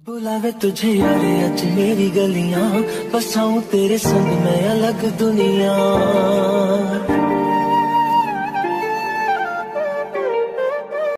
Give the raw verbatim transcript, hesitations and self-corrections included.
बुलावे तुझे यारे अज मेरी गलियां, बसाऊं तेरे संग मैं अलग दुनिया।